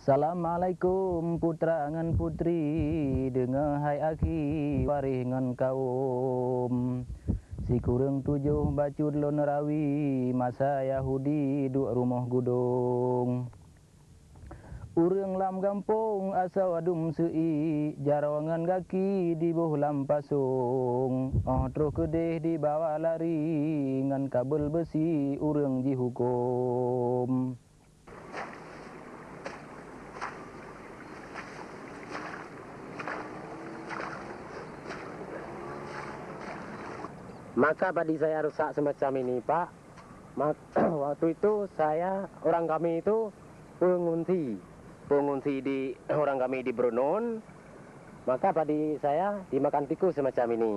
Assalamualaikum putra ngan putri dengar hai akhi warih ngan kaum si kurang 7 bacud lon rawi masa Yahudi duk rumah gudung urang lam gampung asa wadum seui jarawangan kaki di boh lam pasung terus kedeh dibawa lari ngan kabel besi urang dihukum. Maka padi saya rusak semacam ini, Pak. Waktu itu orang kami itu pengungsi di orang kami di Brunon. Maka padi saya dimakan tikus semacam ini.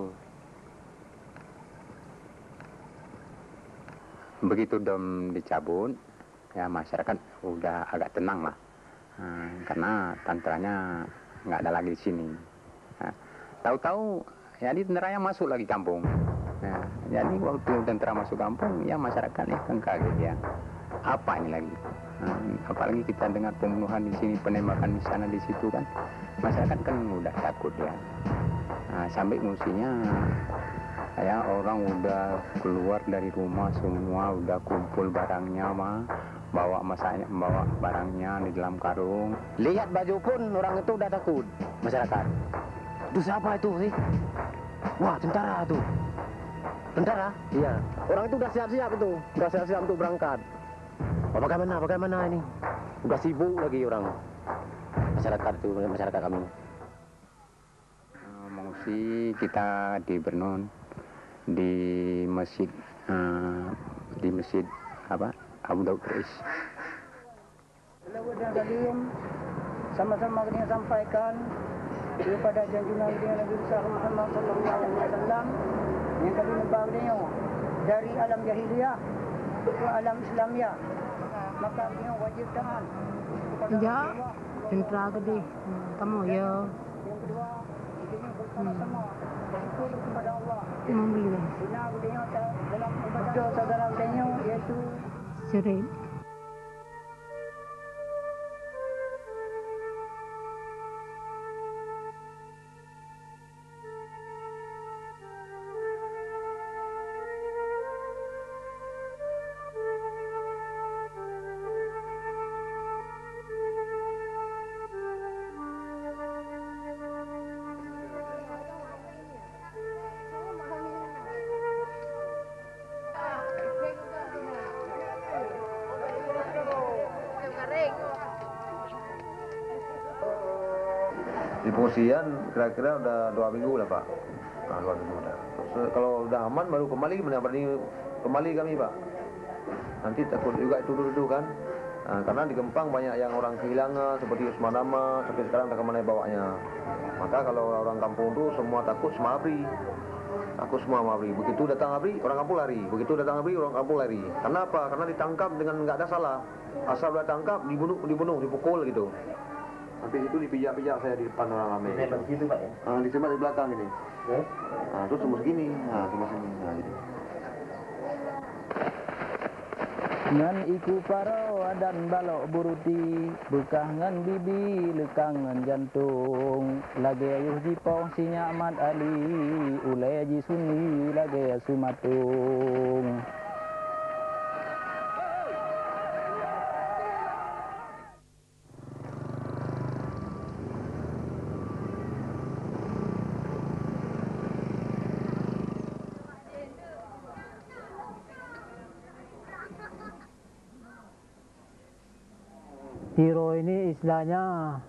Begitu dom dicabut, ya masyarakat udah agak tenang lah, karena tantranya nggak ada lagi di sini. Tahu-tahu ya di tentaranya masuk lagi kampung. Nah, jadi waktu tentara masuk kampung, ya masyarakatnya kan kaget ya. Apa ini lagi? Apalagi kita dengar pembunuhan di sini, penembakan di sana di situ kan, masyarakat kan udah takut ya. Sampai musinya, ya orang udah keluar dari rumah semua, udah kumpul barangnya bawa barangnya di dalam karung. Lihat baju pun orang itu udah takut, masyarakat. Itu siapa itu sih? Wah, tentara tuh. Tentara? Iya. Orang itu udah siap-siap untuk berangkat. Bagaimana ini? Udah sibuk lagi orang. Masyarakat kami. Mengungsi kita di Brunon, di masjid Abu Daud Rais. Sama-sama kita sampaikan kepada junjungan Nabi besar Muhammad sallallahu alaihi wasallam yang kami membawanya dari alam jahiliyah ke alam Islamiyah, maka beliau wajib taat kepada Allah. Tentara gede kamu ya. Yang kedua, kita bersama-sama bersyukur kepada Allah. Membeli Bina beliau dalam ibadah saudara beliau iaitu cerai. Di pengungsian kira-kira udah 2 minggu lah Pak. 2 minggu udah. Terus kalau udah aman baru kembali kami Pak. Nanti takut juga itu dulu kan. Karena di Gempang banyak yang orang kehilangan seperti Usman Dama sampai sekarang tak kemana bawanya. Maka kalau orang kampung itu semua takut semua abri. Takut semua abri. Begitu datang abri orang kampung lari. Begitu datang abri orang kampung lari. Karena apa? Karena ditangkap dengan nggak ada salah. Asal udah tangkap dibunuh, dipukul gitu. Habis itu dipijak-pijak saya di depan orang ramai. Begitu Pak ya? Disemat di belakang ini. Terus semua segini. Semua segini. Gitu. Ngan iku paro dan balok buruti bekah ngan bibi lekang ngan jantung lage ayuh jipong sinya Ahmad Ali ulai ji sunni lage sumatung. Tiro ini istilahnya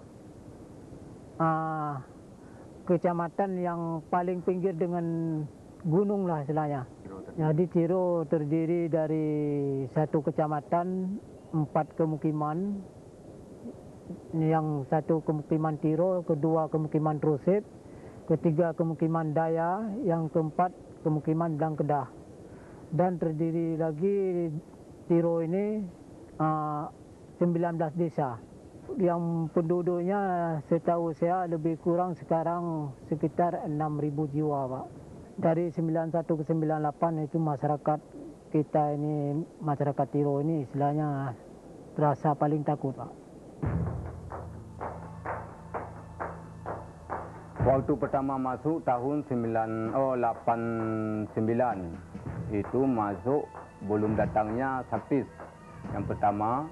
kecamatan yang paling pinggir dengan gunung lah istilahnya. Jadi Tiro terdiri dari satu kecamatan, 4 kemukiman. Yang satu kemukiman Tiro, kedua kemukiman Trusip, ketiga kemukiman Daya, yang keempat kemukiman Dangkedah. Dan terdiri lagi Tiro ini 19 desa yang penduduknya setahu saya lebih kurang sekarang sekitar 6.000 jiwa Pak. Dari 91 ke 98 itu masyarakat kita ini, masyarakat Tiro ini istilahnya terasa paling takut Pak. Waktu pertama masuk tahun 89 itu masuk belum datangnya Saktis yang pertama,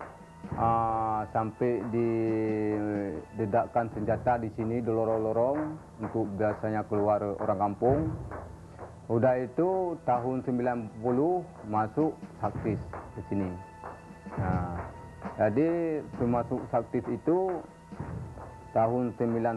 sampai didedakkan senjata di sini di lorong-lorong untuk biasanya keluar orang kampung. Udah itu tahun 90 masuk Saktis ke sini. Nah, jadi masuk Saktis itu tahun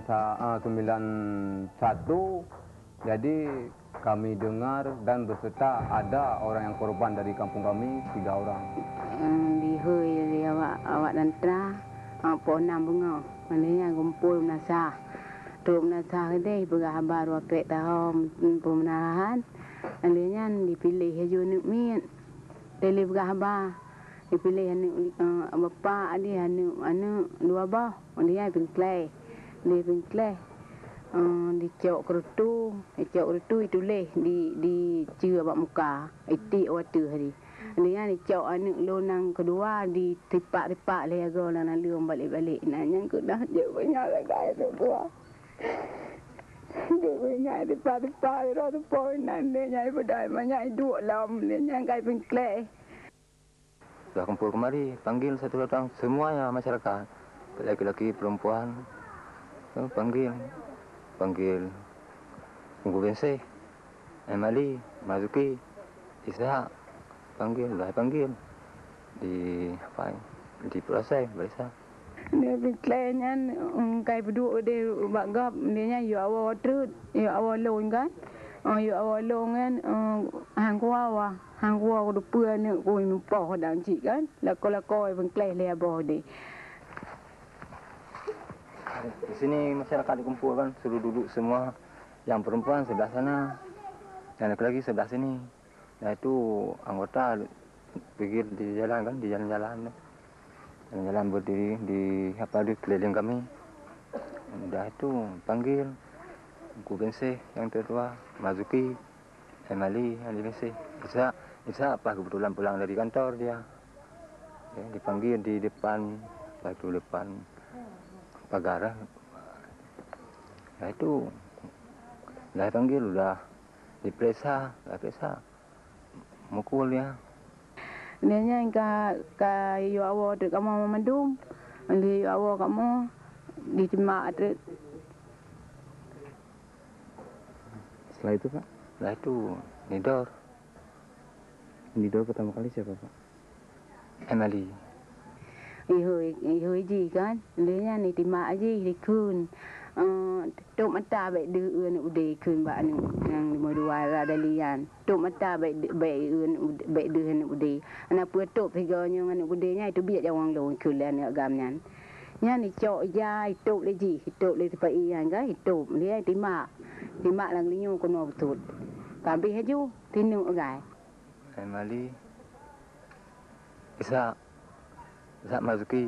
91, jadi kami dengar dan berserta ada orang yang korban dari kampung kami 3 orang. Di hui awak nantra pohon bunga, maknanya kumpul menasah. Tu menasah ini berhabar waktu tahun pemerintahan, maknanya dipilih haju nukmin, pilih berhabar. Dipilih bapa dia anu 2 bah, dia pengklai. Dia pengklai. Dicok kerutu itu leh di cia bak muka. Iti waktu hari. Dia dicok anu lonang kedua di tipak-tipak leh ago lan lium balik-balik. Nanya ku dah je banyak gai tu tua. Dia banyak tipak-tipak ro tu poin nan dia nyai bedai banyak duk lam dia nyai gai pengklai. Sudah kumpul kemari, panggil satu orang, semuanya masyarakat, laki-laki, perempuan, panggil Tunggu Benseh, Emali, Mazuki, Ishak, panggil di proses biasa. Dia berkelainya, kayak berdua dia bagap, dia yu awal terus, yu awal long kan, yu awal long kan, hang kuah kedua ni koi mumpah dan cik kan, lako berkelai le abah dia. Di sini masyarakat dikumpulkan, suruh duduk semua, yang perempuan sebelah sana, yang laki-laki sebelah sini. Nah itu anggota pergi di jalan kan, di jalan-jalan berdiri di keliling kami. Udah itu panggil Ku Benseh yang tertua, Mazuki, Emali yang di Benseh. Isa apa kebetulan pulang dari kantor dia. Ya, dipanggil di depan pagar. Nah itu dah panggil, udah diperiksa, mukul ya. Dia nya ka yu awal tu kamu mandum, yu awal kamu ditimak tu. Setelah itu Pak? Setelah itu Nidor pertama kali siapa Pak? Emali. Ihoi ji kan, dia nya ni timak ji di kun. Tok mata baik deun udah kun ba yang 52 ada lian. Tok mata baik deun udah. Anak putok tiganya ngan udahnya itu biar jawang long kulan agamnya. Nya ni cok ja tok le ji, tok le tipai yang kan, tok dia timak lang linyo kono betul. Kabeh haju tinu gai. Emali. Isa Mazuki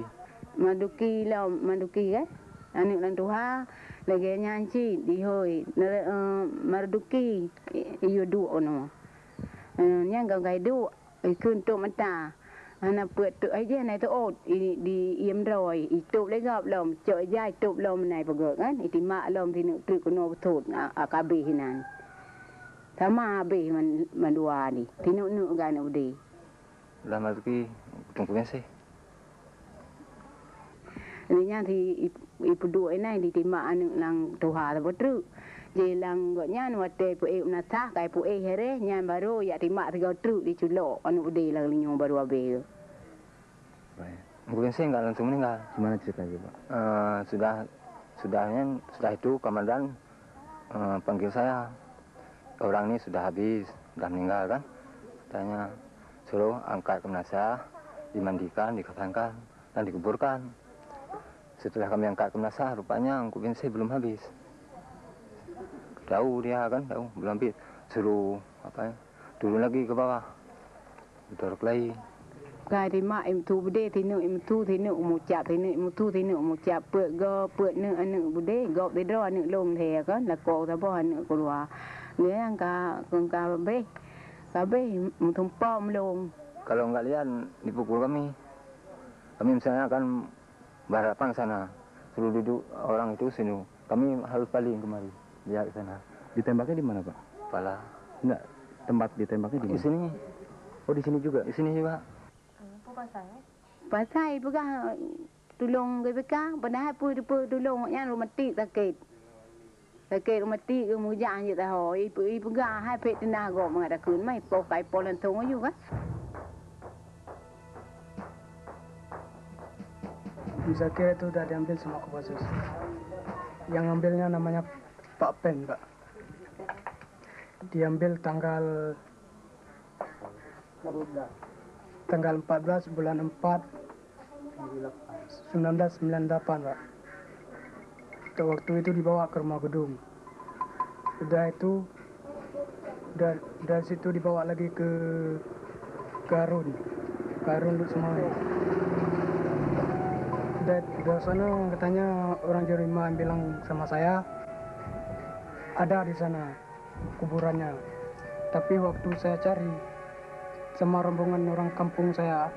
kan? Anak lang tuha lagi nyanci dihoi Marduki iyo du ono. Nya gai du kun tok mata. Anak puat tu aja nai tu ot di iem roi itu le gap lom cok ja itu lom nai pegak kan itu mak lom tinu tu kono betul akabe hinan. Sama habis mandua ni. Tinu kan udah. Dah Mazuki Tunggu Benseh. Ini thì ibu dua ini diterima anu lang tuha betul. Jadi lang gaknya anu ate pu na sah kai pu here nya baru ya terima 3 truk di culo anu udah lang linyo baru abe. Baik. Tunggu Benseh enggak langsung meninggal. Gimana ceritanya Pak? Sudah itu komandan panggil saya. Orang ini sudah habis, sudah meninggal kan. Tanya suruh angkat ke jenazah, dimandikan, dikafankan dan dikuburkan. Setelah kami angkat ke jenazah, rupanya Ku Benseh belum habis. Tahu dia kan, belum habis. Suruh turun lagi ke bawah. Ditaruh lagi. Kai thì mạ em thu bde thì nữ em thu thì nữ một chạp thì nữ một thu thì nữ một chạp pượt nữ bde gọp để đó nữ lông thề kan là cổ ta bo nữ cổ lúa nếu yang ka bê một thùng pom lông. Kalau nggak lihat dipukul kami misalnya akan berhadapan sana, suruh duduk orang itu sini kami harus paling kemari, lihat ke sana. Ditembaknya di mana, Pak? Kepala. Enggak, tempat ditembaknya di Di mana? sini, Oh, di sini juga. di sini juga. Pasai pegah tulung ke pekah, padahal pun tulungnya rumah mati sakit. Sakit rumah mati ke mujang je tahu. Ibu pegah hai pek tenaga mengada kun mai pokai polan tong juga. Musakir itu udah diambil semua Kopassus. Yang ambilnya namanya Pak Pen, Pak. Diambil tanggal 14 bulan 4 1998, Pak. Waktu itu dibawa ke rumah gedung. Udah itu dari situ dibawa lagi ke Harun untuk semuanya. Dari sana katanya orang Jerima bilang sama saya ada di sana kuburannya. Tapi waktu saya cari sama rombongan orang kampung saya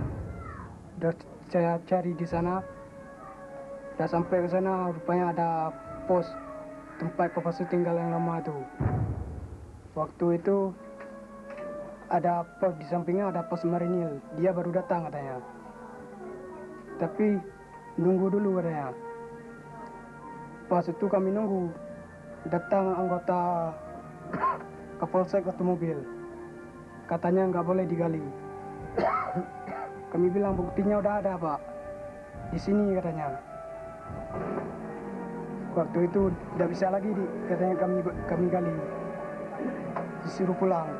cari di sana, udah sampai ke sana rupanya ada pos tempat Kopassus tinggal yang lama itu. Waktu itu ada pos di sampingnya, ada pos marinir, dia baru datang katanya. Tapi nunggu dulu katanya. Pas itu kami nunggu, datang anggota Kapolsek otomobil. Katanya nggak boleh digali. Kami bilang buktinya udah ada, Pak. Di sini katanya. Waktu itu tidak bisa lagi katanya kami gali. Disuruh pulang.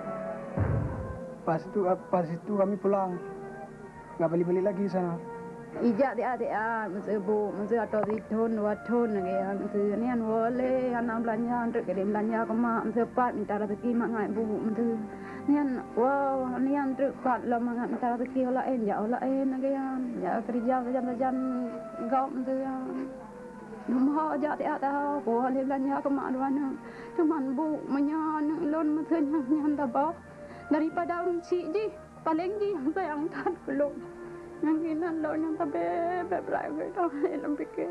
Pas itu kami pulang. Nggak balik-balik lagi sana. Ijak dia mesti atau di tahun 2 tahun lagi mesti ni an boleh anak belanja untuk ke belanja ke mak mesti pat minta rezeki mak ngai bu mesti ni an wow ni an untuk pat lah mak minta rezeki olain ya olain lagi ya kerja jam gau mesti Nomor aja tak tahu, boleh belanja ke mak mana. Cuman bu menyan lon mesti nyan tabah daripada orang cik je paling je yang sayang tak belum. Yang kena lo yang tabe beberapa itu yang fikir.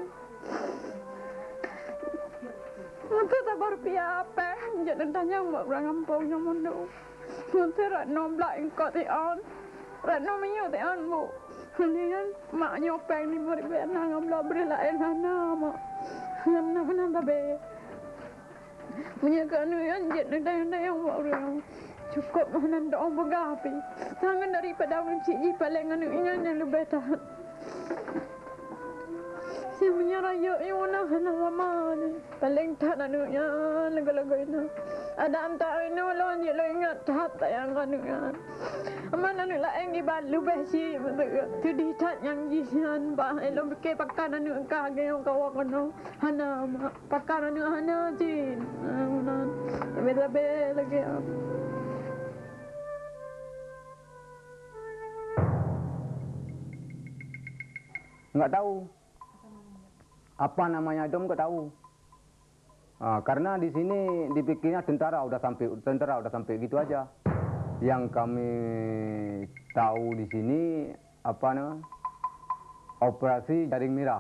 Nanti tak baru apa? Jadi tanya buat orang kampung yang mundur. Nanti ratno belak ingkot tian, ratno menyu tian bu. Ini kan mak nyopeng ni beri benar ngabla beri lain mana mak. Yang mana tabe. Punya kanu yang jadi yang buat orang. Cukup mana doa begapi. Tangan daripada orang cik paling anunya yang lebih tahan. Saya punya raya yang mana lama ni. Paling tahan anunya lagu-lagu itu. Ada antara ini lo ingat tahan tak yang anunya. Mana anu lain di balu besi betul. Tu di tahan yang jian bah. Elok fikir pakai anu kage yang kawan kono. Hana pakai anu hana jin. Beda-beda lagi. Enggak tahu. Apa namanya itu enggak tahu. Karena di sini dipikirnya tentara udah sampai gitu aja. Yang kami tahu di sini apa namanya? Operasi Jaring Merah.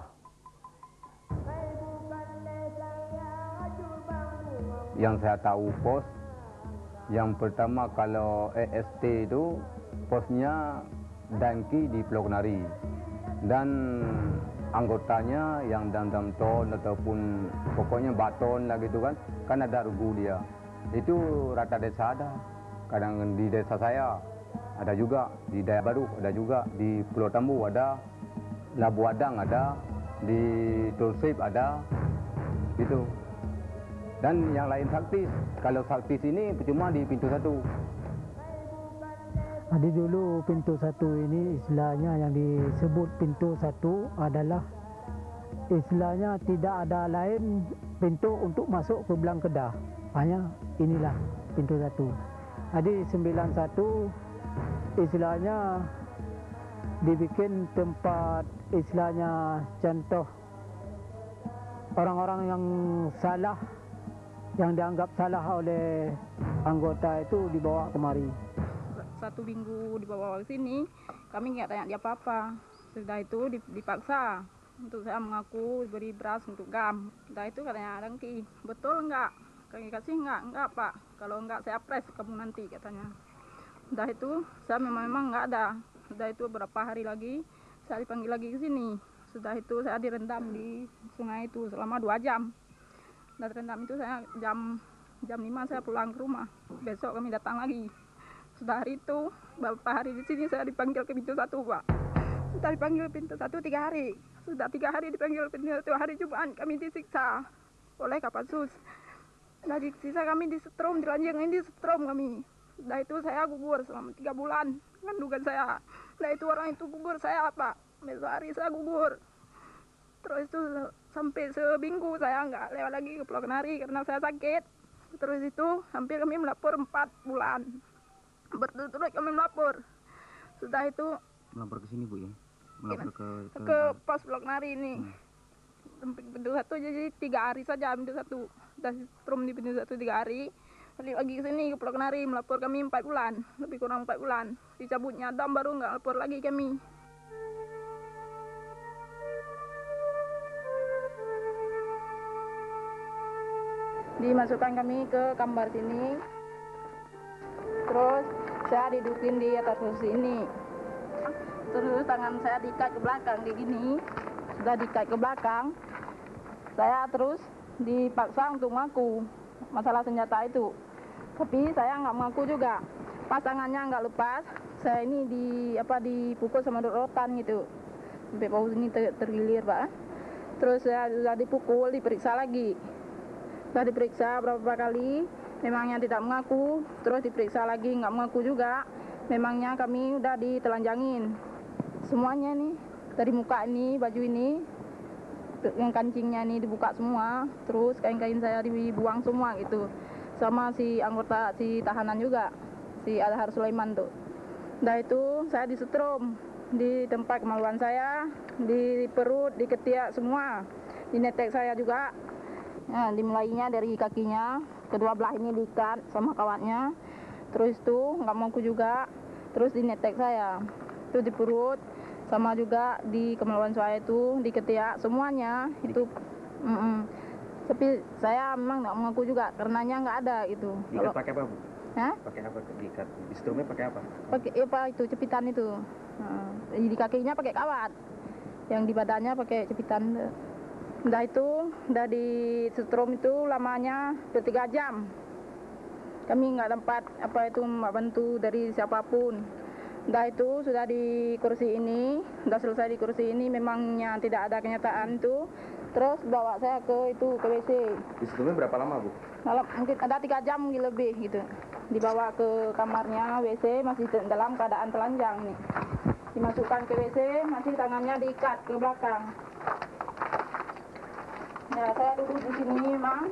Yang saya tahu pos yang pertama kalau EST itu posnya Dangki di Pulau Kenari. Dan anggotanya yang dalam ton ataupun pokoknya baton lah gitu kan ada regu dia. Itu rata desa ada. Kadang di desa saya ada juga, di Dayak Baru ada juga, di Pulau Tambu ada, Labu Adang ada, di Tulsip ada, gitu. Dan yang lain saktis. Kalau saktis ini cuma di pintu 1. Jadi dulu pintu 1 ini istilahnya yang disebut pintu 1 adalah istilahnya tidak ada lain pintu untuk masuk ke Belang Kedah. Hanya inilah pintu 1. Jadi 91 istilahnya dibikin tempat istilahnya contoh orang-orang yang salah, yang dianggap salah oleh anggota itu dibawa kemari. 1 minggu dibawa ke sini, kami nggak tanya dia apa-apa. Sudah itu dipaksa untuk saya mengaku beri beras untuk GAM. Entah itu katanya Dangki, betul enggak? Kami kasih enggak Pak. Kalau enggak saya pres kamu nanti katanya. Entah itu saya memang enggak ada. Sudah itu beberapa hari lagi saya dipanggil lagi ke sini. Sudah itu saya direndam di sungai itu selama 2 jam. Dan rendam itu saya jam 5 saya pulang ke rumah. Besok kami datang lagi. Sudah hari itu beberapa hari di sini saya dipanggil ke pintu 1 Pak. Sudah dipanggil pintu 1 3 hari. Sudah 3 hari dipanggil pintu 1 hari Jumat kami disiksa oleh Kapolsus. Sudah disiksa kami disetrum, dilanjengin disetrum kami. Sudah itu saya gugur selama 3 bulan kandungan saya. Sudah itu orang itu gugur saya Pak. Besok hari saya gugur. Terus itu sampai seminggu saya nggak lewat lagi ke Pulau Kenari karena saya sakit. Terus itu hampir kami melapor 4 bulan. Berturut-turut kami melapor. Sudah itu Melapor ke sini Bu ya? Melapor ke pos Pulau Kenari ini. Pintu 1 jadi 3 hari saja pintu 1. Sudah setrum di pintu 1 3 hari. Balik lagi ke sini ke Pulau Kenari melapor kami 4 bulan. Lebih kurang 4 bulan. Dicabutnya dam baru nggak lapor lagi kami. Dimasukkan kami ke kamar sini, terus saya didudukin di atas kursi ini, terus tangan saya diikat ke belakang kayak gini, sudah diikat ke belakang, saya terus dipaksa untuk mengaku masalah senjata itu, tapi saya nggak mengaku juga, pasangannya nggak lepas, saya ini dipukul sama rotan gitu, sampai paus ini tergilir Pak, terus saya sudah dipukul, diperiksa lagi. Sudah diperiksa berapa kali, memangnya tidak mengaku, terus diperiksa lagi nggak mengaku juga, memangnya kami udah ditelanjangin. Semuanya nih, dari muka ini, baju ini, yang kancingnya ini dibuka semua, terus kain-kain saya dibuang semua gitu. Sama si anggota, si tahanan juga, si Adhar Sulaiman tuh. Udah itu saya disetrum, di tempat kemaluan saya, di perut, di ketiak semua, di netek saya juga. Nah, dimulainya dari kakinya, kedua belah ini diikat sama kawatnya, terus itu nggak mampu juga, terus di netek saya, itu di perut, sama juga di kemaluan saya itu, di ketiak, semuanya itu. Tapi saya memang nggak mengaku juga, karenanya nggak ada itu. Diikat pakai apa Bu? Hah? Pakai apa diikat? Disetrumnya pakai apa? Pakai apa itu cepitan itu. Di kakinya pakai kawat, yang di badannya pakai cepitan. Udah itu, udah di setrum itu lamanya 3 jam. Kami nggak dapat bantu dari siapapun. Udah itu sudah di kursi ini, udah selesai di kursi ini, memangnya tidak ada kenyataan itu. Terus bawa saya ke WC. Di setrumnya berapa lama Bu? Mungkin ada 3 jam lebih gitu. Dibawa ke kamarnya WC masih dalam keadaan telanjang nih. Dimasukkan ke WC masih tangannya diikat ke belakang. Ya, saya duduk di sini memang.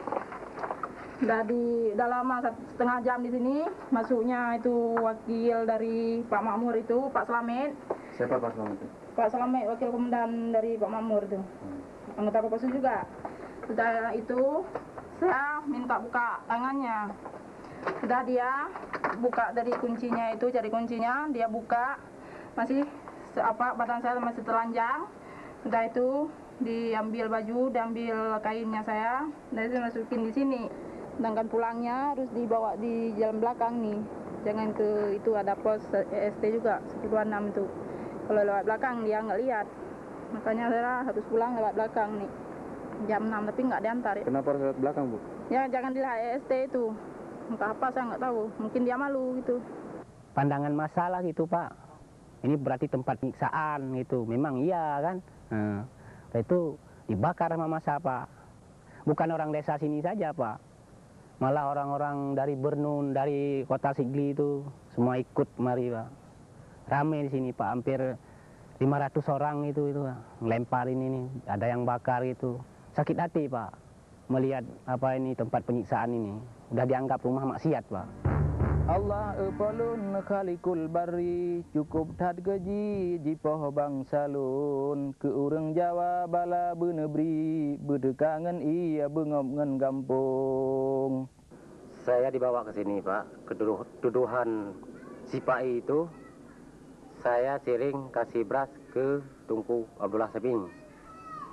Udah lama 1,5 jam di sini. Masuknya itu wakil dari Pak Makmur itu, Pak Slamet. Siapa Pak Slamet itu? Pak Slamet, wakil komandan dari Pak Makmur itu. Anggota Kopassus juga. Sudah itu saya minta buka tangannya. Sudah dia buka dari kuncinya itu, cari kuncinya, dia buka. Masih badan saya masih telanjang. Sudah itu diambil baju, diambil kainnya saya, dan saya masukin di sini. Sedangkan pulangnya harus dibawa di jalan belakang nih. Jangan ke itu ada pos EST juga 1026 itu. Kalau lewat belakang dia nggak lihat. Makanya saya harus pulang lewat belakang nih. Jam 6 tapi nggak diantar. Ya. Kenapa harus lewat belakang Bu? Ya jangan dilihat EST itu. Entah apa saya nggak tahu. Mungkin dia malu gitu. Pandangan masalah gitu Pak. Ini berarti tempat penyiksaan gitu. Memang iya kan. Itu dibakar sama massa Pak. Bukan orang desa sini saja Pak. Malah orang-orang dari Bernun, dari kota Sigli itu semua ikut mari Pak. Rame di sini Pak, hampir 500 orang itu Pak. Ngelemparin ini, ada yang bakar itu. Sakit hati Pak melihat ini tempat penyiksaan ini. Udah dianggap rumah maksiat Pak. Allah epolun khalikul bari cukup tad geji jipoh bangsalun ke urang Jawa bala benebri bedekangan iya bengop ngen gampung. Saya dibawa ke sini Pak, ketuduhan si Pai itu saya sering kasih beras ke Tunku Abdullah Sabing.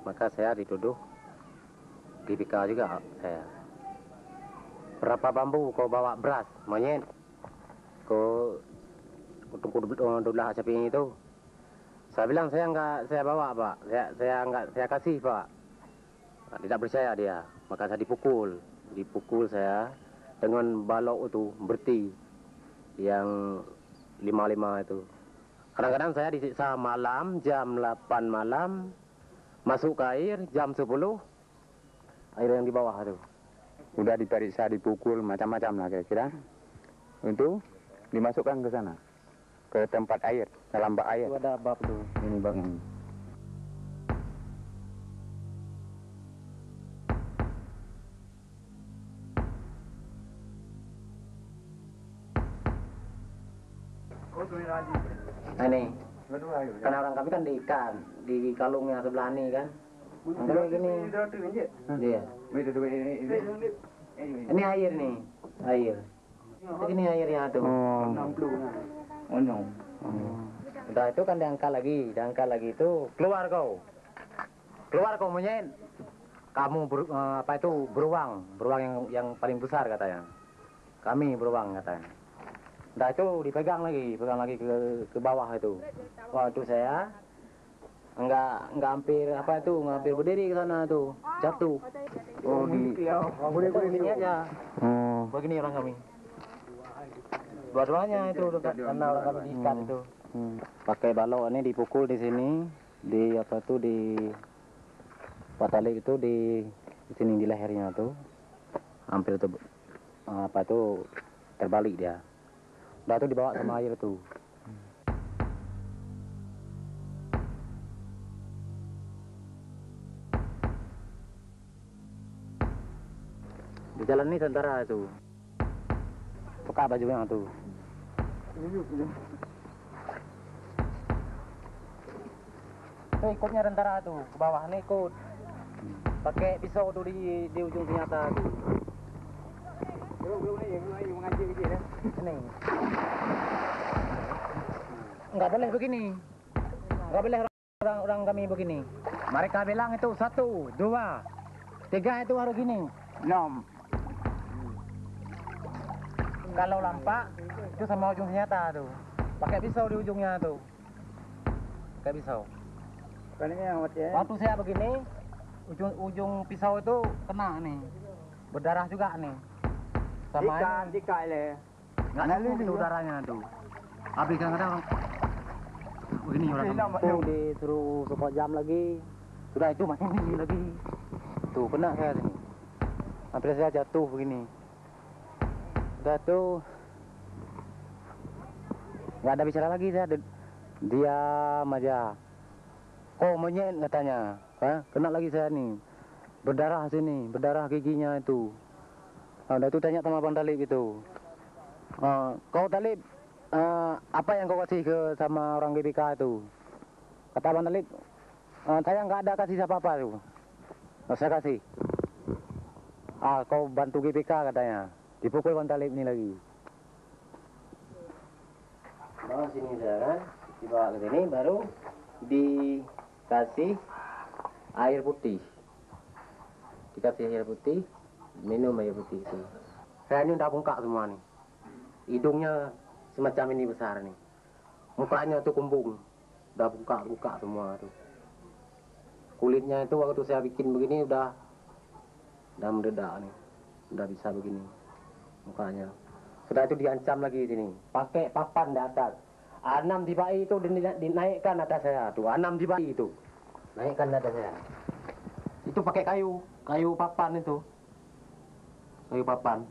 maka saya dituduh GBK juga saya. Berapa bambu kau bawa beras, monyet? Kau untuk dulu sapi itu. Saya bilang saya enggak saya bawa, Pak. Saya enggak saya kasih, Pak. Tidak percaya dia, maka saya dipukul saya dengan balok itu berti yang 55 itu. Kadang-kadang saya disiksa malam jam 8 malam, masuk ke air jam 10, air yang di bawah itu. Udah diperiksa, dipukul macam-macam lah kira-kira. Untuk dimasukkan ke sana, ke tempat air, dalam bak air. Itu ada bab itu. Ini bak. Nah ini, karena orang kami kan di ikan, di kalungnya sebelah ini kan. Kalau gini, iya. Ini air nih, air. Ini airnya tuh. Udah itu kan diangkat lagi itu keluar kau monyet. Kamu beruang yang paling besar katanya. Kami beruang katanya. Udah itu dipegang lagi ke bawah itu. Waktu saya enggak hampir berdiri ke sana tuh, jatuh. Oh, Begini aja. Begini orang kami. Dua-duanya itu karena orang kami diikat itu. Pakai balok ini dipukul di sini, di patalik itu di sini di lehernya tuh. Hampir tuh terbalik dia. Udah itu dibawa sama air tuh. Di jalan ini tentara itu. Buka bajunya tuh. Tuh ikutnya tentara tuh, ke bawah nih ikut. Pakai pisau tuh di ujung senjata tuh. Ini. Enggak boleh begini. Enggak boleh orang kami begini. Mereka bilang itu 1, 2, 3 itu harus gini. 6. Kalau lampak itu sama ujung senjata tuh. Pakai pisau di ujungnya tuh. Pakai pisau. Waktu saya begini, ujung pisau itu kena nih. Berdarah juga nih. Sama ini. Nggak cukup itu darahnya tuh. Habis kadang-kadang begini orang tuh disuruh berapa jam lagi. Sudah itu masih ini lagi. Tuh kena saya sini. Hampir saya jatuh begini. Udah tuh nggak ada bicara lagi saya. Diam aja. Kok monyet katanya. Kena lagi saya nih. Berdarah sini, berdarah giginya itu. Udah itu tanya sama Bang Talib gitu. Kau Talib, apa yang kau kasih sama orang GBK itu? Kata Bang Talib, saya nggak ada kasih apa-apa tuh. Saya kasih. Kau bantu GBK katanya. Dipukul Bang Talib ini lagi. Bawa sini saya kan, dibawa ke sini baru dikasih air putih. Dikasih air putih, minum air putih itu. Saya ini udah bengkak semua nih. Hidungnya semacam ini besar nih. Mukanya tuh kembung. Udah buka semua tuh. Kulitnya itu waktu saya bikin begini udah mendedak nih. Udah bisa begini mukanya. Sudah itu diancam lagi sini. Pakai papan di atas. 6 dibai itu dinaikkan atas saya tuh. 6 dibai itu. Naikkan atas saya. Itu pakai kayu papan itu. Kayu papan.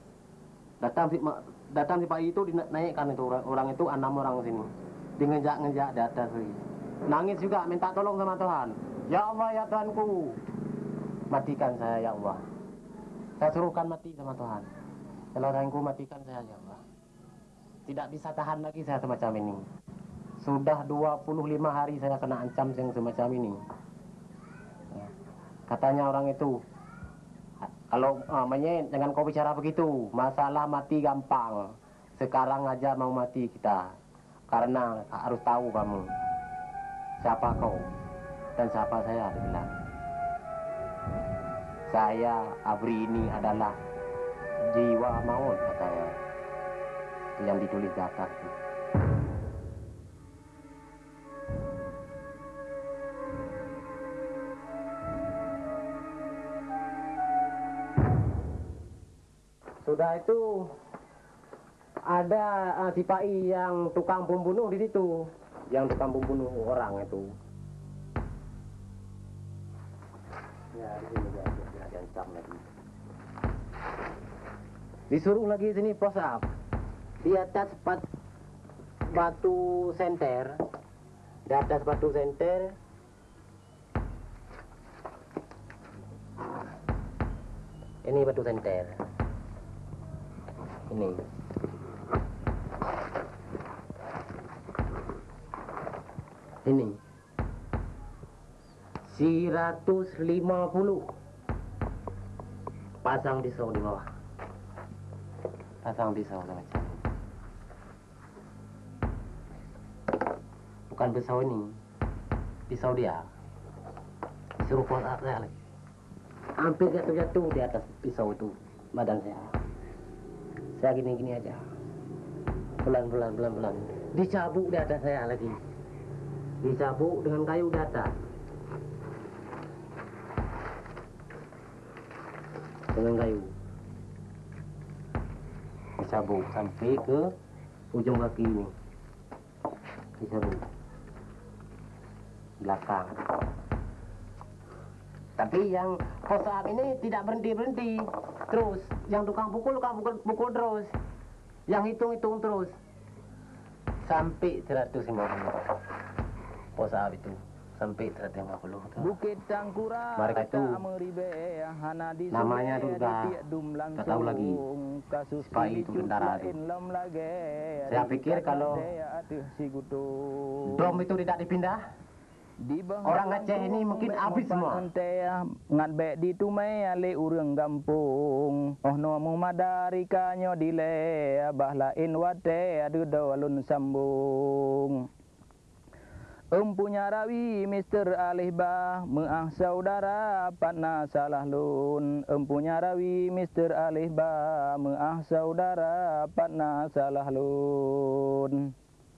Datang si Pak itu dinaikkan itu orang itu 6 orang sini. Dingejak-ngejak di atas lagi. Nangis juga minta tolong sama Tuhan. Ya Allah ya Tuhanku. Matikan saya ya Allah. Saya suruhkan mati sama Tuhan. Kalau Tuhanku matikan saya ya Allah. Tidak bisa tahan lagi saya semacam ini. Sudah 25 hari saya kena ancam yang semacam ini. Katanya orang itu, kalau jangan kau bicara begitu, masalah mati gampang. Sekarang aja mau mati kita. Karena harus tahu kamu siapa kau dan siapa saya, dibilang. Saya, Abri ini adalah jiwa maut katanya. Itu yang ditulis di atas itu. Sudah itu ada si Pai yang tukang pembunuh di situ, yang tukang pembunuh orang itu. Ya, di sini dia diancam lagi. Disuruh lagi sini pos up. Di atas batu senter. Di atas batu senter. Ini batu senter. Ini. Ini. 150. Pasang pisau di bawah. Pasang pisau macam. Bukan pisau ini. Pisau dia. Suruh pos up saya lagi. Hampir jatuh-jatuh di atas pisau itu badan saya. Saya gini-gini aja. Pelan-pelan. Dicabuk di atas saya lagi. Dicabuk dengan kayu di atas. Dengan kayu. Dicabuk sampai ke ujung kaki ini. Dicabuk. Belakang. Tapi yang pos up ini tidak berhenti-berhenti. Terus, yang tukang pukul terus. Yang hitung-hitung terus. Sampai 150. Pos up itu. Sampai 150. Bukit Cangkura. Mereka itu namanya sudah tak tahu lagi. Pai itu tentara itu. Saya pikir kalau dom itu tidak dipindah, orang Aceh ini mungkin habis semua. Ngat bek di tumai ale urang gampung. Oh no mu madari kanyo dile bahlain wate adu dawalun sambung. Empunya rawi Mister Alih Bah meang saudara patna salah lun. Empunya rawi Mister Alih Bah meang saudara patna salah lun.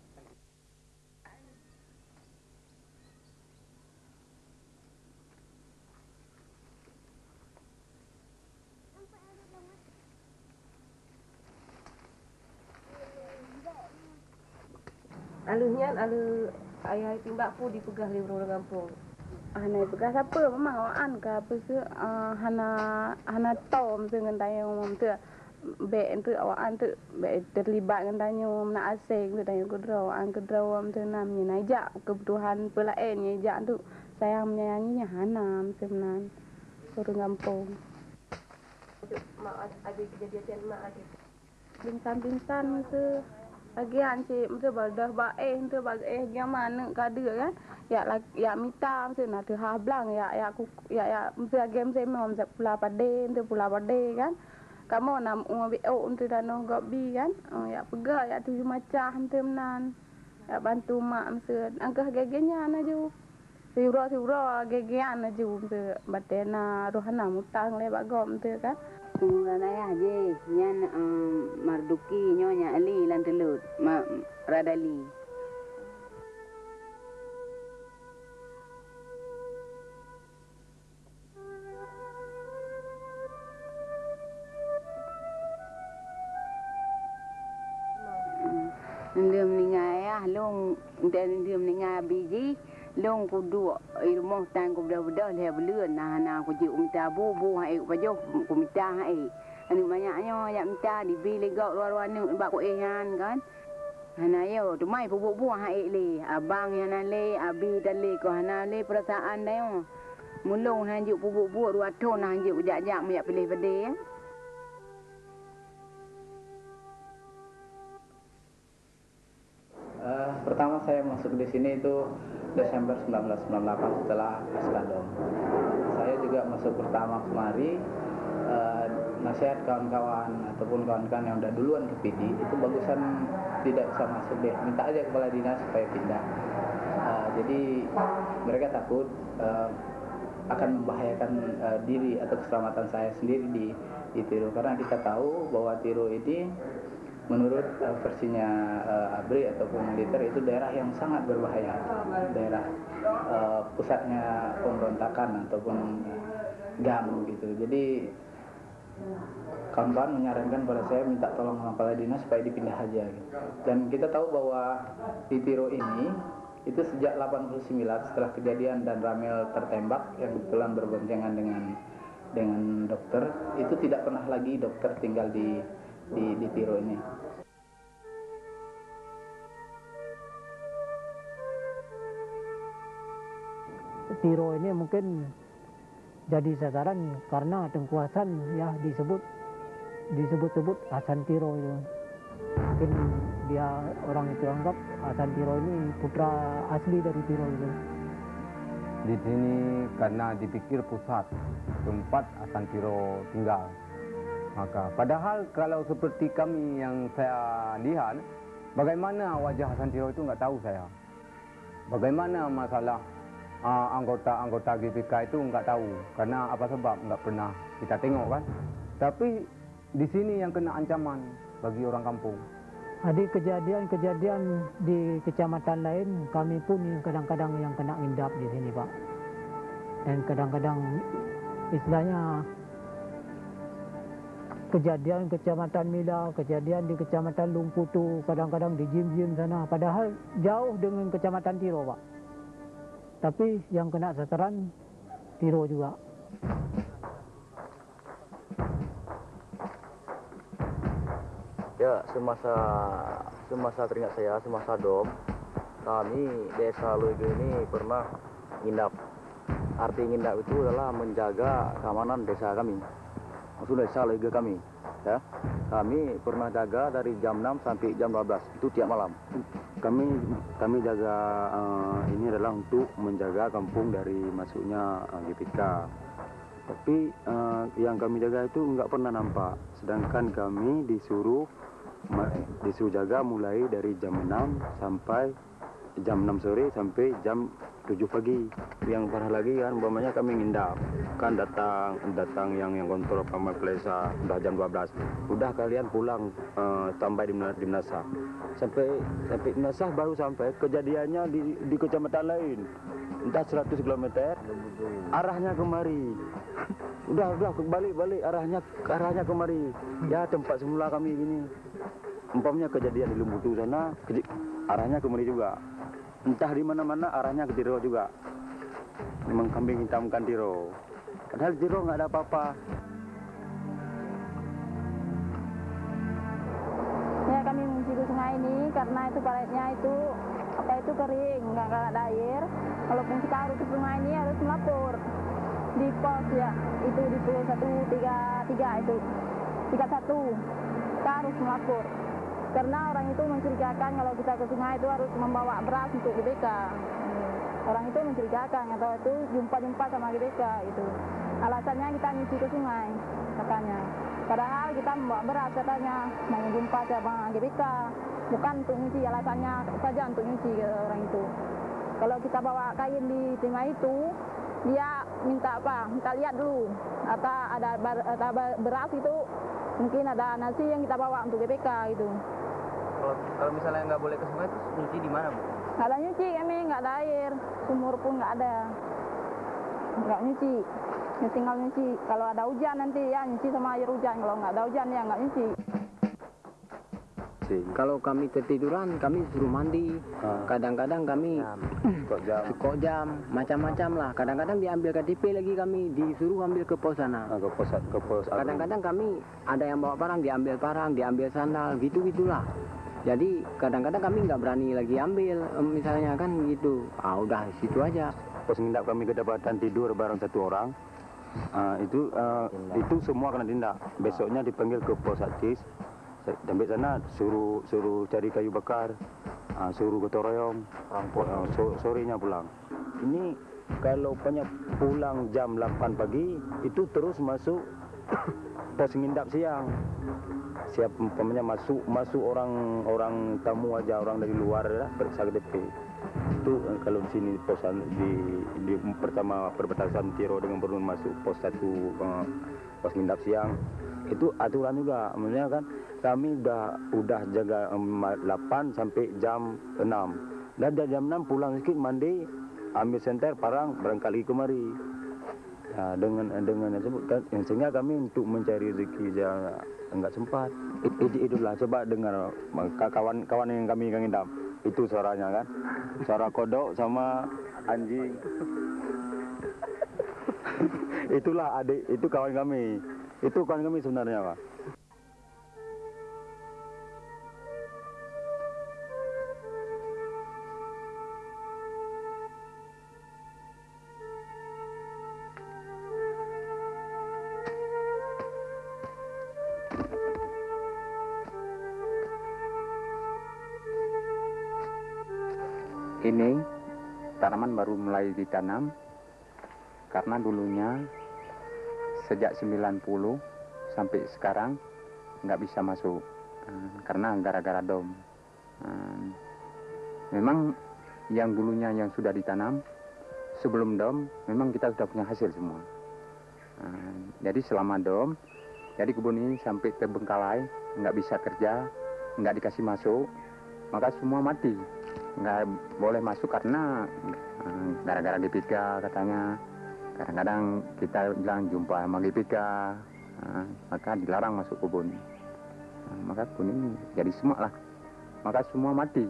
Alunya ayah timbak pun dipegah oleh orang kampung. Hana pegah siapa? Memang awak ke apa ke hana tom dengan tanya umum tu. Bek tu awak tu bek terlibat dengan tanya umum nak asing tu tanya kedraw tu namanya najak kebutuhan pelain najak tu sayang menyayanginya hana sebenarnya orang kampung. Mak ada kejadian mak ada. Bintang-bintang tu bagian cik mesti badah baik tu bagai yang mana kada kan ya mita mesti nak tu hablang ya mesti game semua mesti pula pade kan kamu nak BO untuk dano gobi kan ya pegah ya tu macam tu menan ya bantu mak mesti angkah gegenya na ju siura gegean na ju mesti batena rohana mutang le bagom tu kan. Tungguan ayah je, nyan marduki nyonya ali lan telut, radali. Dia meninggal ayah, long dia meninggal biji. Long kudu ilmu tang ku budak-budak le belun nah ku juk minta bubu hai ku pajo ku minta hai anu banyaknya ya minta di bi legak luar-luar ni bak ku ehan kan hana yo tu mai bubu hai le abang hana le abi dale ko hana le perasaan dah mulung han juk bubu dua ton han juk jak-jak me pilih pede. Pertama saya masuk di sini itu Desember 1998 setelah Askandom. Saya juga masuk pertama kemari, nasihat kawan-kawan ataupun kawan-kawan yang udah duluan ke PD itu bagusan tidak usah masuk deh, minta aja kepala dinas supaya pindah. Jadi mereka takut akan membahayakan diri atau keselamatan saya sendiri di Tiro, karena kita tahu bahwa Tiro ini menurut versinya ABRI ataupun militer itu daerah yang sangat berbahaya, daerah pusatnya pemberontakan ataupun GAM gitu. Jadi kawan-kawan menyarankan pada saya minta tolong sama kepala dinas supaya dipindah aja gitu. Dan kita tahu bahwa di Tiro ini itu sejak 89 setelah kejadian dan Ramel tertembak yang kebetulan berboncengan dengan dokter, itu tidak pernah lagi dokter tinggal di Tiro ini. Tiro ini mungkin jadi sasaran karena Tengku Hasan ya disebut-sebut Hasan Tiro itu. Mungkin dia orang itu anggap Hasan Tiro ini putra asli dari Tiro itu. Di sini karena dipikir pusat tempat Hasan Tiro tinggal. Maka padahal kalau seperti kami yang saya lihat, bagaimana wajah Hasan Tiro itu nggak tahu saya. Bagaimana masalah anggota GBK itu nggak tahu, karena apa sebab nggak pernah kita tengok kan. Tapi di sini yang kena ancaman bagi orang kampung. Ada kejadian-kejadian di kecamatan lain, kami pun kadang-kadang yang kena indap di sini Pak. Dan kadang-kadang istilahnya kejadian kecamatan Mila, kejadian di kecamatan Lumputu, kadang-kadang di Jim-Jim sana, padahal jauh dengan kecamatan Tiro Pak. Tapi yang kena sasaran Tiro juga. Ya, semasa teringat saya, semasa DOM, kami desa Loigo ini pernah nginap. Arti nginap itu adalah menjaga keamanan desa kami. Maksudnya desa Loigo kami. Ya. Kami pernah jaga dari jam 6 sampai jam 12, itu tiap malam. Kami jaga ini adalah untuk menjaga kampung dari masuknya GPK. Tapi yang kami jaga itu nggak pernah nampak. Sedangkan kami disuruh jaga mulai dari jam 6 sampai jam 6 sore sampai jam 7 pagi. Yang parah lagi kan, umpamanya kami ngindap, kan datang yang kontrol Pamal Plesa udah jam 12. Udah kalian pulang sampai di Menasah. Sampai di Menasah baru sampai, kejadiannya di kecamatan lain. Entah 100 km arahnya kemari. Udah balik arahnya kemari. Ya tempat semula kami gini. Umpamanya kejadian di Lumbutu sana, arahnya kemari juga. Entah di mana-mana arahnya ke Tiro juga. Memang kambing hitamkan Tiro. Padahal Tiro nggak ada apa-apa. Ya kami mengungsi ke sungai ini karena itu paletnya itu kering, nggak ada air. Walaupun kita harus ke sungai ini harus melapor di pos ya, itu di pos 133 itu 31 kita harus melapor. Karena orang itu mencurigakan kalau kita ke sungai itu harus membawa beras untuk GBK. Orang itu mencurigakan atau itu jumpa sama GBK itu. Alasannya kita nyuci ke sungai katanya. Padahal kita membawa beras katanya, mau jumpa sama GBK. Bukan untuk nyuci, alasannya saja untuk nyuci orang itu. Kalau kita bawa kain di timah itu, dia minta apa? Minta lihat dulu. Atau ada beras itu, mungkin ada nasi yang kita bawa untuk GBK itu. Kalau misalnya nggak boleh ke sungai, terus nyuci di mana Bu? Nggak ada nyuci kami, nggak ada air, sumur pun nggak ada. Nggak nyuci, ya tinggal nyuci. Kalau ada hujan nanti ya nyuci sama air hujan, kalau nggak ada hujan ya nggak nyuci. Kalau kami ketiduran, kami suruh mandi. Kadang-kadang kami kok jam, macam-macam lah. Kadang-kadang diambil KTP lagi, kami disuruh ambil ke pos sana. Ke pos. Kadang-kadang kami ada yang bawa barang, diambil sandal, gitulah. Jadi kadang-kadang kami nggak berani lagi ambil, misalnya kan gitu. Udah situ aja. Pos ngindak kami kedapatan tidur bareng satu orang. Itu semua kena tindak. Besoknya dipanggil ke pos Atis. Sampai sana suruh cari kayu bakar, suruh gotong royong, sorenya pulang. Ini kalau pulang jam 8 pagi itu terus masuk pos ngindap siang. Siap umpamanya masuk orang tamu aja, orang dari luar ya, periksa KTP. Itu kalau di sini posan di pertama perbatasan Tiro dengan Borneo masuk pos 1 pos ngindap siang. Itu aturan juga, maksudnya kan kami udah jaga 8 sampai jam 6. Dan dari jam 6 pulang sedikit mandi, ambil senter parang berangkat lagi kemari. Ya, dengan tersebut kan sehingga kami untuk mencari rezeki aja enggak sempat. Itulah coba dengar kawan-kawan yang kami ngindam. Itu suaranya kan. Suara kodok sama anjing. Itulah adik, itu kawan kami. Itu kawan kami sebenarnya, Pak. Ini tanaman baru mulai ditanam karena dulunya sejak 90 sampai sekarang nggak bisa masuk karena gara-gara dom. Memang yang dulunya yang sudah ditanam sebelum dom memang kita sudah punya hasil semua. Jadi selama dom, jadi kebun ini sampai terbengkalai, nggak bisa kerja, nggak dikasih masuk, maka semua mati. Nggak boleh masuk karena gara-gara GPK katanya. Kadang-kadang kita bilang jumpa sama GPK, maka dilarang masuk kebun. Maka kebun ini jadi semak lah, maka semua mati.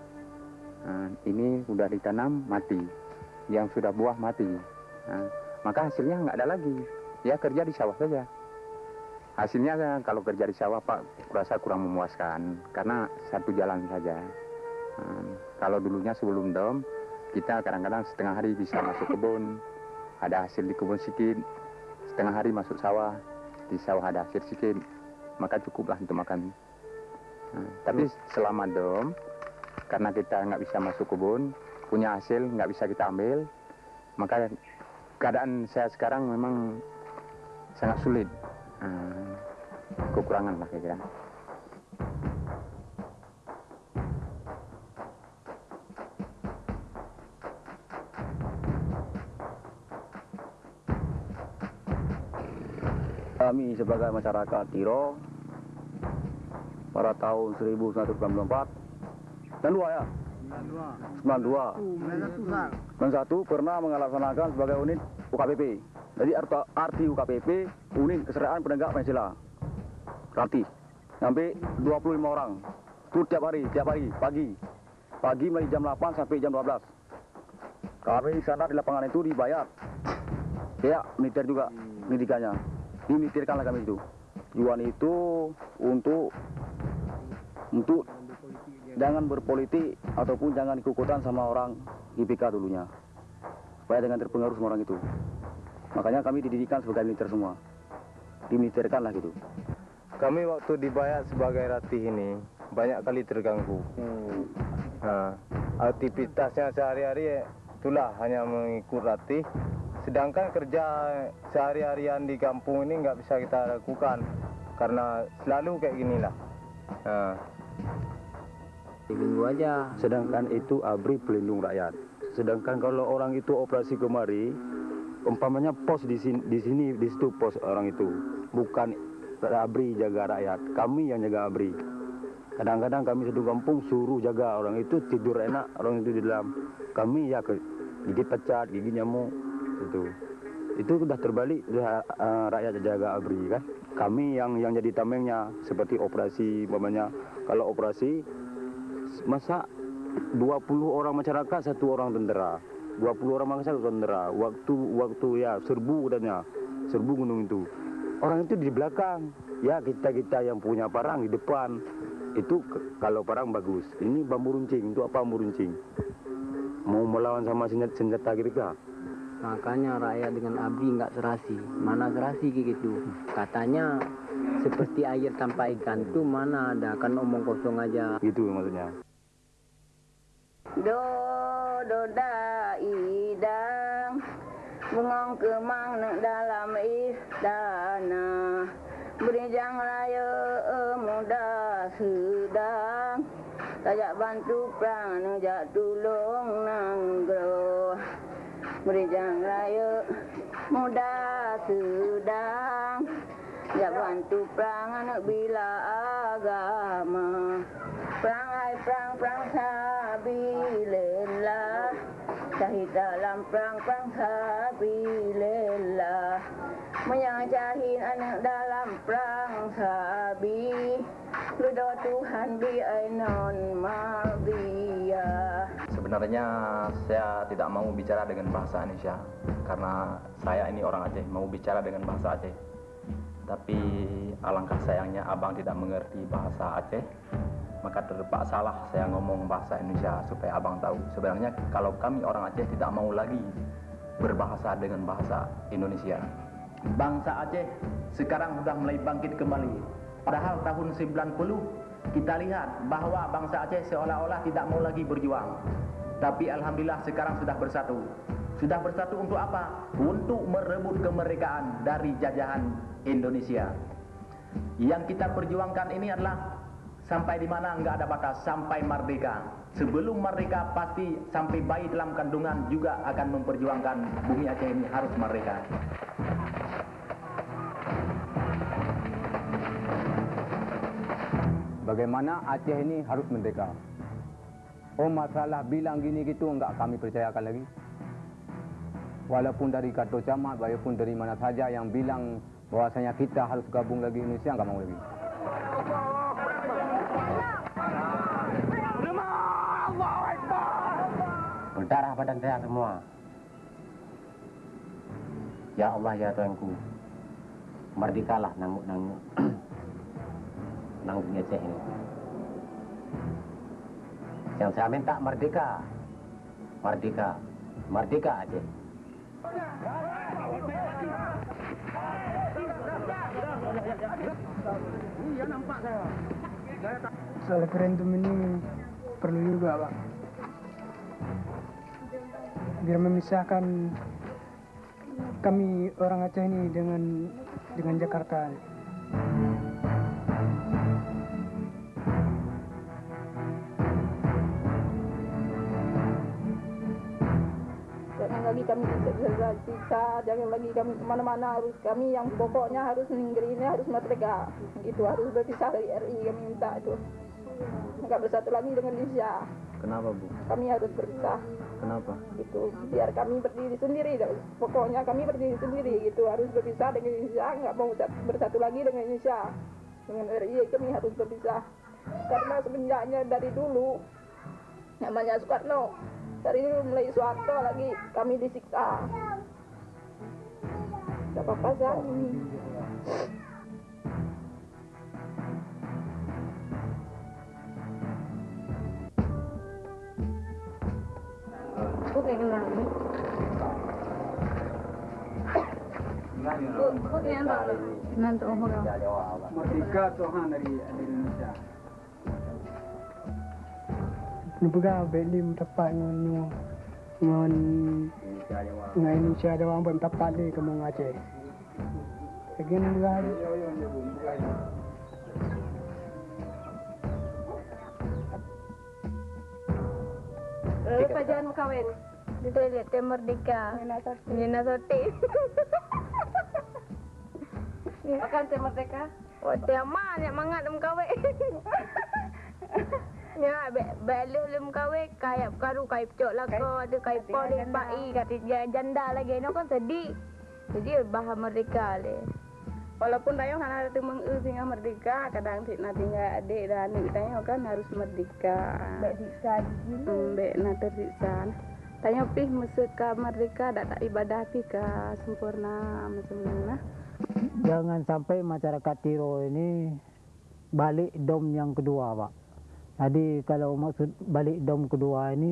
Ini sudah ditanam mati, yang sudah buah mati. Maka hasilnya nggak ada lagi, ya kerja di sawah saja. Hasilnya kalau kerja di sawah Pak, kurasa kurang memuaskan karena satu jalan saja. Kalau dulunya sebelum dom, kita kadang-kadang setengah hari bisa masuk kebun, ada hasil di kebun sedikit, setengah hari masuk sawah, di sawah ada hasil sedikit, maka cukuplah untuk makan. Tapi selama dom, karena kita nggak bisa masuk kebun, punya hasil nggak bisa kita ambil, maka keadaan saya sekarang memang sangat sulit, kekurangan lah kira-kira. Kami sebagai masyarakat Tiro pada tahun 1994 dan 2 ya 92 pernah melaksanakan sebagai unit UKPP. Jadi arti UKPP unit kesertaan penegak Pancasila. Arti sampai 25 orang. Itu tiap hari pagi mulai jam 8 sampai jam 12. Kami di sana di lapangan itu dibayar. Ya, militer juga pendidikannya. Dimitirkanlah kami itu. Tujuan itu untuk jangan berpolitik ataupun jangan ikutan sama orang GPK dulunya. Supaya dengan terpengaruh sama orang itu. Makanya kami dididikan sebagai militer semua. Dimilitirkanlah gitu. Kami waktu dibayar sebagai ratih ini banyak kali terganggu. Aktivitasnya sehari-hari itulah hanya mengikut ratih. Sedangkan kerja sehari-harian di kampung ini nggak bisa kita lakukan karena selalu kayak ginilah. Minggu aja. Sedangkan itu ABRI pelindung rakyat. Sedangkan kalau orang itu operasi kemari, umpamanya pos di sini di situ pos orang itu, bukan ABRI jaga rakyat. Kami yang jaga ABRI. Kadang-kadang kami satu kampung suruh jaga orang itu tidur enak, orang itu di dalam. Kami ya gigi pecat, gigi nyamuk. Itu sudah terbalik, rakyat jaga ABRI kan. Kami yang jadi tamengnya seperti operasi umpamanya. Kalau operasi masa 20 orang masyarakat, 1 orang tentara. 20 orang masyarakat, 1 tentara. Waktu ya serbu katanya. Serbu gunung itu. Orang itu di belakang. Ya kita yang punya parang di depan. Itu kalau parang bagus. Ini bambu runcing. Itu apa bambu runcing? Mau melawan sama senjata kira. Makanya rakyat dengan ABRI nggak serasi. Mana serasi gitu. Katanya seperti air tanpa ikan tuh mana ada, kan omong kosong aja. Gitu maksudnya. Do da idang bengong kemang dalam istana sedang tajak bantu perang nejak tulung nanggro Merijang raya muda sedang tajak bantu perang anak bila agama perang hai perang sabilillah syahid dalam perang sabilillah menyang syahid anak dalam perang sabi ridho Tuhan bi ainon mardiyah. Sebenarnya saya tidak mau bicara dengan bahasa Indonesia karena saya ini orang Aceh, mau bicara dengan bahasa Aceh. Tapi alangkah sayangnya abang tidak mengerti bahasa Aceh, maka terpaksalah saya ngomong bahasa Indonesia supaya abang tahu. Sebenarnya kalau kami orang Aceh tidak mau lagi berbahasa dengan bahasa Indonesia. Bangsa Aceh sekarang sudah mulai bangkit kembali. Padahal tahun 90 kita lihat bahwa bangsa Aceh seolah-olah tidak mau lagi berjuang. Tapi alhamdulillah sekarang sudah bersatu. Sudah bersatu untuk apa? Untuk merebut kemerdekaan dari jajahan Indonesia. Yang kita perjuangkan ini adalah sampai di mana enggak ada batas, sampai merdeka. Sebelum merdeka pasti sampai bayi dalam kandungan juga akan memperjuangkan bumi Aceh ini harus merdeka. Bagaimana Aceh ini harus merdeka. Oh, masalah bilang gini gitu enggak kami percayakan lagi. Walaupun dari Kato Camat, walaupun dari mana saja yang bilang bahwasanya kita harus gabung lagi Indonesia, enggak mau lagi. Berdarah badan saya semua. Ya Allah ya Tuhanku, merdekalah nang Aceh ini. Yang saya minta merdeka, merdeka, merdeka Aceh. Soal referendum ini perlu juga, Pak. Biar memisahkan kami orang Aceh ini dengan Jakarta. Jangan lagi kami bisa, jangan lagi kami kemana-mana, harus kami yang pokoknya harus negeri ini harus merdeka. Gitu, harus berpisah dari RI, kami minta itu. Enggak bersatu lagi dengan Indonesia. Kenapa, Bu? Kami harus berpisah. Kenapa? Gitu, biar kami berdiri sendiri. Pokoknya kami berdiri sendiri gitu, harus berpisah dengan Indonesia, enggak mau bersatu lagi dengan Indonesia. Dengan RI kami harus berpisah. Karena semenjaknya dari dulu namanya Soekarno, dari dulu mulai Soeharto lagi kami disiksa. Tidak apa-apa sih ini. Merdeka Tuhan dari Indonesia. Nubuga belim tepat dengan Indonesia ada orang bertempat di Kemang Aceh. Again nubuga. Pajangan kawin di toilet merdeka. Nina Soti. Akan saya merdeka. Oh, tiama nak mangat dem kawin. Ya, belu lem kawe kayak karu kayak cok lako ada kayak poli pai kata janda lagi no kan sedih. Jadi bahasa merdeka le. Walaupun tayo hana ada mengusinga merdeka, kadang tidak tinggal adik dan adik tayo kan harus merdeka. Merdeka dulu. Na tersiksa. Tayo pih meseka merdeka tak ibadah pih ka sempurna macam. Jangan sampai masyarakat Tiro ini balik dom yang kedua, Pak. Jadi kalau maksud balik dom kedua ini,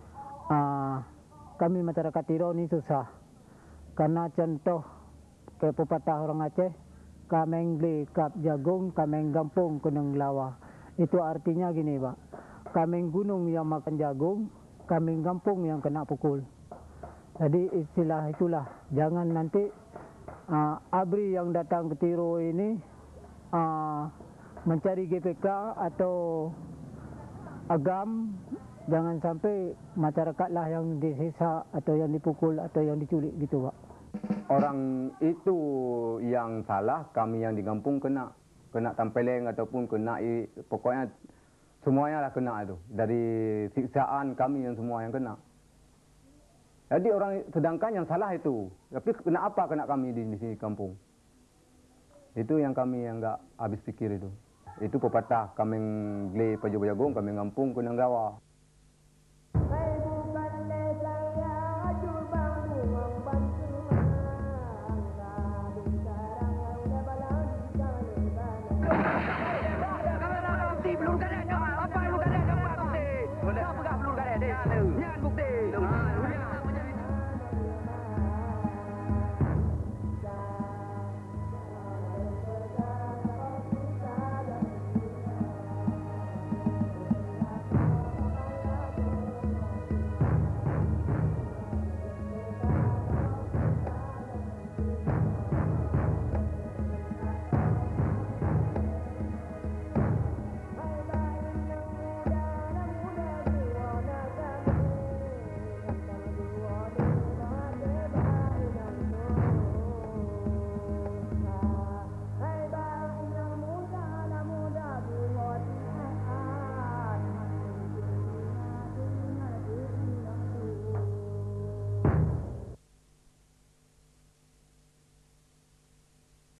kami masyarakat Tiro ini susah. Karena contoh kayak pepatah orang Aceh, kameng beli kap jagung, kameng gampung kuneng lawa. Itu artinya gini, Pak. Kameng gunung yang makan jagung, kameng gampung yang kena pukul. Jadi istilah itulah. Jangan nanti ABRI yang datang ke Tiro ini mencari GPK atau agam, jangan sampai masyarakatlah yang disiksa atau yang dipukul atau yang diculik gitu Pak. Orang itu yang salah, kami yang di kampung kena tampeleng ataupun kena, pokoknya semuanya lah kena itu. Dari siksaan kami yang semua yang kena. Jadi sedangkan yang salah itu, tapi kenapa kena kami di sini kampung? Itu yang kami yang enggak habis pikir itu. Itu pepatah kami gle Pajo Jagung, kami ngampung kena gawa.